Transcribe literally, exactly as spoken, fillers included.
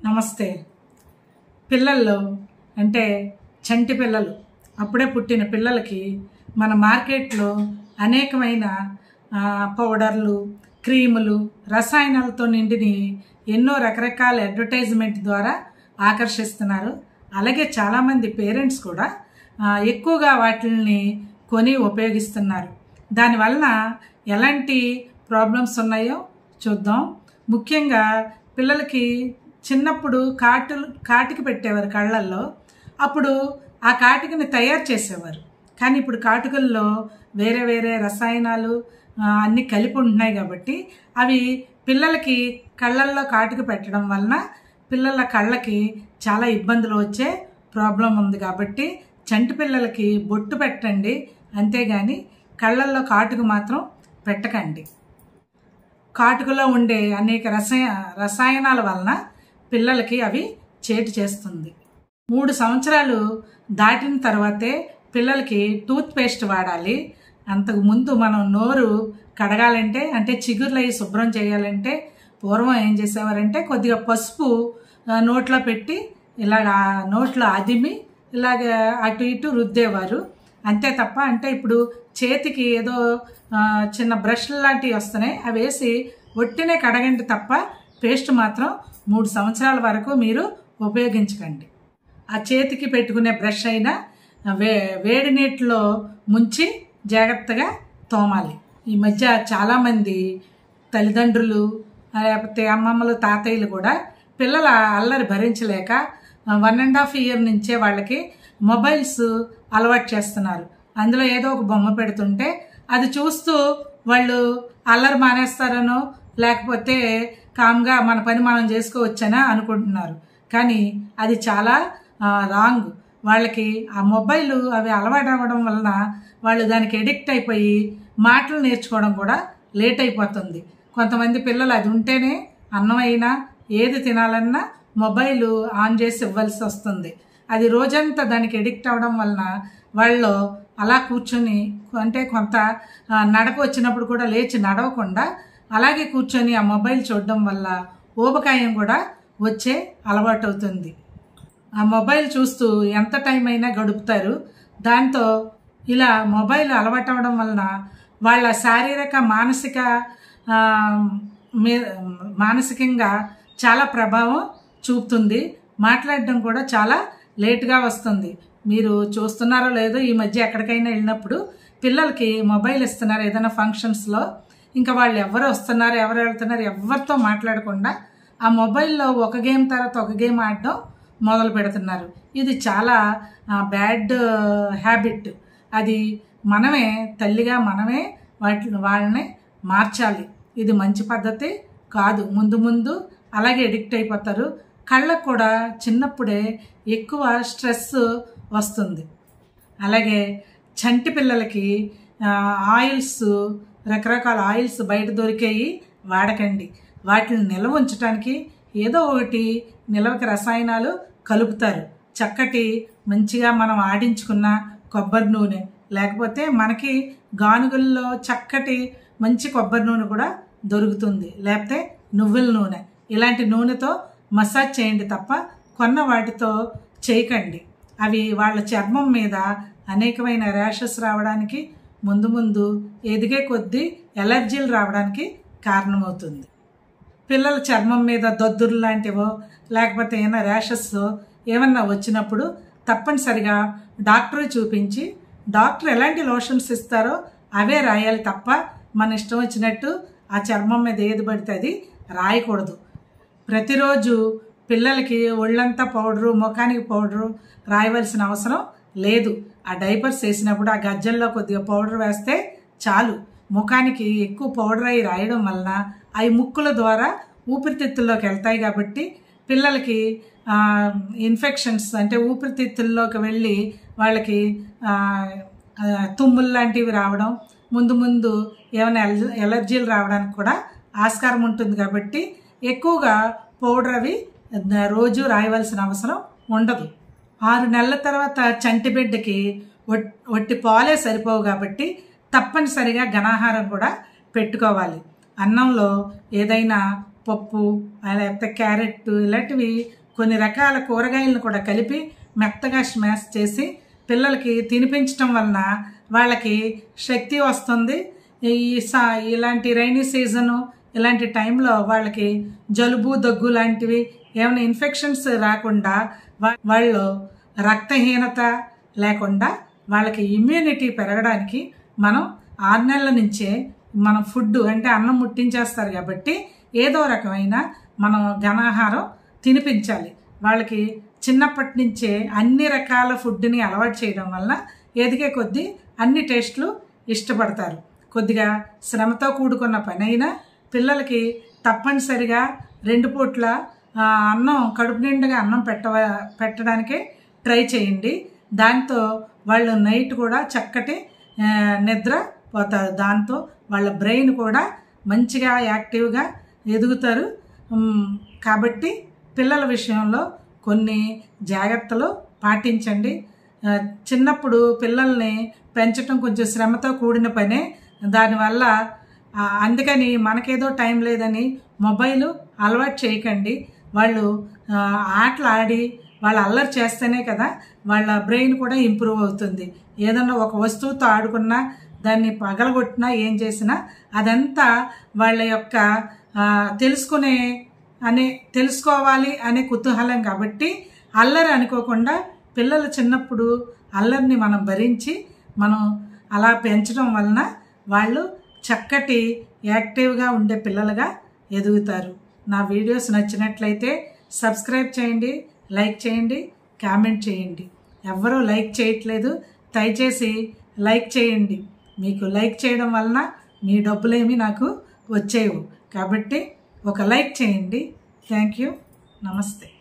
నమస్తే. పిల్లల్లో అంటే చంటి పిల్లలు అప్పుడే పుట్టిన పిల్లలకి మన మార్కెట్లో అనేకమైన పౌడర్లు, క్రీములు, రసాయనాలతో నిండిని ఎన్నో రకరకాల అడ్వర్టైజ్మెంట్ ద్వారా ఆకర్షిస్తున్నారు. అలాగే చాలామంది పేరెంట్స్ కూడా ఎక్కువగా వాటిని కొని ఉపయోగిస్తున్నారు. దానివలన ఎలాంటి ప్రాబ్లమ్స్ ఉన్నాయో చూద్దాం. ముఖ్యంగా పిల్లలకి చిన్నప్పుడు కాటు కాటికి పెట్టేవారు కళ్ళల్లో. అప్పుడు ఆ కాటికని తయారు చేసేవారు. కానీ ఇప్పుడు కాటుకల్లో వేరే వేరే రసాయనాలు అన్నీ కలిపి ఉంటున్నాయి కాబట్టి అవి పిల్లలకి కళ్ళల్లో కాటుక పెట్టడం వలన పిల్లల కళ్ళకి చాలా ఇబ్బందులు వచ్చే ప్రాబ్లం ఉంది. కాబట్టి చంటి పిల్లలకి బొట్టు పెట్టండి, అంతేగాని కళ్ళల్లో కాటుక మాత్రం పెట్టకండి. కాటుకలో ఉండే అనేక రసాయ రసాయనాల వలన పిల్లలకి అవి చేటు చేస్తుంది. మూడు సంవత్సరాలు దాటిన తర్వాతే పిల్లలకి టూత్ పేస్ట్ వాడాలి. అంతకు ముందు మనం నోరు కడగాలంటే, అంటే చిగుర్లు అవి శుభ్రం చేయాలంటే పూర్వం ఏం చేసేవారంటే కొద్దిగా పసుపు నోట్లో పెట్టి ఇలాగ నోట్లో అదిమి ఇలాగ అటు ఇటు రుద్దేవారు. అంతే తప్ప, అంటే ఇప్పుడు చేతికి ఏదో చిన్న బ్రష్లు లాంటివి వస్తున్నాయి, అవి వేసి ఒట్టినే కడగండి తప్ప పేస్ట్ మాత్రం మూడు సంవత్సరాల వరకు మీరు ఉపయోగించకండి. ఆ చేతికి పెట్టుకునే బ్రష్ అయినా వే వేడి నీటిలో ముంచి జాగ్రత్తగా తోమాలి. ఈ మధ్య చాలామంది తల్లిదండ్రులు లేకపోతే అమ్మమ్మలు, తాతయ్యలు కూడా పిల్లల అల్లరి భరించలేక వన్ అండ్ హాఫ్ ఇయర్ నుంచే వాళ్ళకి మొబైల్స్ అలవాటు చేస్తున్నారు. అందులో ఏదో ఒక బొమ్మ పెడుతుంటే అది చూస్తూ వాళ్ళు అల్లరి మానేస్తారనో లేకపోతే కామ్గా మన పని మనం చేసుకోవచ్చనా అనుకుంటున్నారు. కానీ అది చాలా రాంగ్. వాళ్ళకి ఆ మొబైల్ అవి అలవాటు అవ్వడం వలన వాళ్ళు దానికి ఎడిక్ట్ అయిపోయి మాటలు నేర్చుకోవడం కూడా లేట్ అయిపోతుంది. కొంతమంది పిల్లలు అది ఉంటేనే అన్నం అయినా ఏది తినాలన్నా మొబైల్ ఆన్ చేసి ఇవ్వాల్సి వస్తుంది. అది రోజంతా దానికి ఎడిక్ట్ అవ్వడం వలన వాళ్ళు అలా కూర్చొని, అంటే కొంత నడక వచ్చినప్పుడు కూడా లేచి నడవకుండా అలాగే కూర్చొని ఆ మొబైల్ చూడడం వల్ల ఊబకాయం కూడా వచ్చే అలవాటు అవుతుంది. ఆ మొబైల్ చూస్తూ ఎంత టైం అయినా గడుపుతారు. దాంతో ఇలా మొబైల్ అలవాటు అవ్వడం వలన వాళ్ళ శారీరక మానసిక మానసికంగా చాలా ప్రభావం చూపుతుంది. మాట్లాడడం కూడా చాలా లేట్గా వస్తుంది. మీరు చూస్తున్నారో లేదో, ఈ మధ్య ఎక్కడికైనా వెళ్ళినప్పుడు పిల్లలకి మొబైల్ ఇస్తున్నారు ఏదైనా ఫంక్షన్స్లో. ఇంకా వాళ్ళు ఎవరు వస్తున్నారు, ఎవరు వెళ్తున్నారు, ఎవరితో మాట్లాడకుండా ఆ మొబైల్లో ఒక గేమ్ తర్వాత ఒక గేమ్ ఆడడం మొదలు పెడుతున్నారు. ఇది చాలా బ్యాడ్ హ్యాబిట్. అది మనమే తల్లిగా మనమే వాటి వాళ్ళని మార్చాలి. ఇది మంచి పద్ధతి కాదు. ముందు ముందు అలాగే ఎడిక్ట్ అయిపోతారు. కళ్ళకు కూడా చిన్నప్పుడే ఎక్కువ స్ట్రెస్ వస్తుంది. అలాగే చంటి పిల్లలకి ఆయిల్స్, రకరకాల ఆయిల్స్ బయట దొరికాయి, వాడకండి. వాటిని నిల్వ ఉంచడానికి ఏదో ఒకటి నిల్వకి రసాయనాలు కలుపుతారు. చక్కటి మంచిగా మనం ఆడించుకున్న కొబ్బరి నూనె, లేకపోతే మనకి గానుగుల్లో చక్కటి మంచి కొబ్బరి నూనె కూడా దొరుకుతుంది, లేకపోతే నువ్వుల నూనె. ఇలాంటి నూనెతో మసాజ్ చేయండి తప్ప కొన్న వాటితో చేయకండి. అవి వాళ్ళ చర్మం మీద అనేకమైన ర్యాషెస్ రావడానికి, ముందు ముందు ఎదిగే కొద్దీ ఎలర్జీలు రావడానికి కారణమవుతుంది. పిల్లల చర్మం మీద దద్దుర్లు లాంటివో లేకపోతే ఏమైనా ర్యాషెస్ ఏమన్నా వచ్చినప్పుడు తప్పనిసరిగా డాక్టర్ చూపించి, డాక్టర్ ఎలాంటి లోషన్స్ ఇస్తారో అవే రాయాలి తప్ప మన ఇష్టం వచ్చినట్టు ఆ చర్మం మీద ఏది పడితే అది రాయకూడదు. ప్రతిరోజు పిల్లలకి ఒళ్ళంతా పౌడరు, ముఖానికి పౌడరు రాయవలసిన అవసరం లేదు. ఆ డైపర్స్ వేసినప్పుడు ఆ గజ్జల్లో కొద్దిగా పౌడర్ వేస్తే చాలు. ముఖానికి ఎక్కువ పౌడర్ అయి రాయడం వలన అవి ముక్కుల ద్వారా ఊపిరితిత్తుల్లోకి వెళ్తాయి. కాబట్టి పిల్లలకి ఇన్ఫెక్షన్స్, అంటే ఊపిరితిత్తుల్లోకి వెళ్ళి వాళ్ళకి తుమ్ములు లాంటివి రావడం, ముందు ముందు ఏమైనా ఎలర్జీలు రావడానికి కూడా ఆస్కారం ఉంటుంది. కాబట్టి ఎక్కువగా పౌడర్ అవి రోజు రాయవలసిన అవసరం ఉండదు. ఆరు నెలల తర్వాత చంటి బిడ్డకి ఒట్టి పాలే సరిపోవు కాబట్టి తప్పనిసరిగా ఘనాహారం కూడా పెట్టుకోవాలి. అన్నంలో ఏదైనా పప్పు లేకపోతే క్యారెట్ ఇలాంటివి కొన్ని రకాల కూరగాయలను కూడా కలిపి మెత్తగా స్మాష్ చేసి పిల్లలకి తినిపించడం వలన వాళ్ళకి శక్తి వస్తుంది. ఈ సా ఇలాంటి రైనీ సీజను ఇలాంటి టైంలో వాళ్ళకి జలుబు దగ్గు లాంటివి ఏమైనా ఇన్ఫెక్షన్స్ రాకుండా వాళ్ళు రక్తహీనత లేకుండా వాళ్ళకి ఇమ్యూనిటీ పెరగడానికి మనం ఆరు నెలల నుంచే మనం ఫుడ్ అంటే అన్నం ముట్టించేస్తారు కాబట్టి ఏదో రకమైన మనం ఘనాహారం తినిపించాలి. వాళ్ళకి చిన్నప్పటి నుంచే అన్ని రకాల ఫుడ్ని అలవాటు చేయడం వల్ల ఎదిగే కొద్దీ అన్ని టేస్ట్లు ఇష్టపడతారు. కొద్దిగా శ్రమతో కూడుకున్న పని అయినా పిల్లలకి తప్పనిసరిగా రెండు పూట్ల అన్నం కడుపు నిండుగా అన్నం పెట్ట పెట్టడానికే ట్రై చేయండి. దాంతో వాళ్ళు నైట్ కూడా చక్కటి నిద్ర పోతారు. దాంతో వాళ్ళ బ్రెయిన్ కూడా మంచిగా యాక్టివ్గా ఎదుగుతారు. కాబట్టి పిల్లల విషయంలో కొన్ని జాగ్రత్తలు పాటించండి. చిన్నప్పుడు పిల్లల్ని పెంచడం కొంచెం శ్రమతో కూడిన పనే. దానివల్ల అందుకని మనకేదో టైం లేదని మొబైల్ అలవాటు చేయకండి. వాళ్ళు ఆటలు ఆడి వాళ్ళు అల్లరి చేస్తేనే కదా వాళ్ళ బ్రెయిన్ కూడా ఇంప్రూవ్ అవుతుంది. ఏదన్నా ఒక వస్తువుతో ఆడుకున్నా దాన్ని పగలగొట్టినా ఏం చేసినా అదంతా వాళ్ళ యొక్క తెలుసుకునే అనే తెలుసుకోవాలి అనే కుతూహలం. కాబట్టి అల్లరి అనుకోకుండా పిల్లలు చిన్నప్పుడు అల్లరిని మనం భరించి మనం అలా పెంచడం వలన వాళ్ళు చక్కటి యాక్టివ్గా ఉండే పిల్లలుగా ఎదుగుతారు. నా వీడియోస్ నచ్చినట్లయితే సబ్స్క్రైబ్ చేయండి, లైక్ చేయండి, కామెంట్ చేయండి. ఎవరూ లైక్ చేయట్లేదు, దయచేసి లైక్ చేయండి. మీకు లైక్ చేయడం వలన మీ డబ్బులేమి నాకు వచ్చేవు. కాబట్టి ఒక లైక్ చేయండి. Thank you. నమస్తే.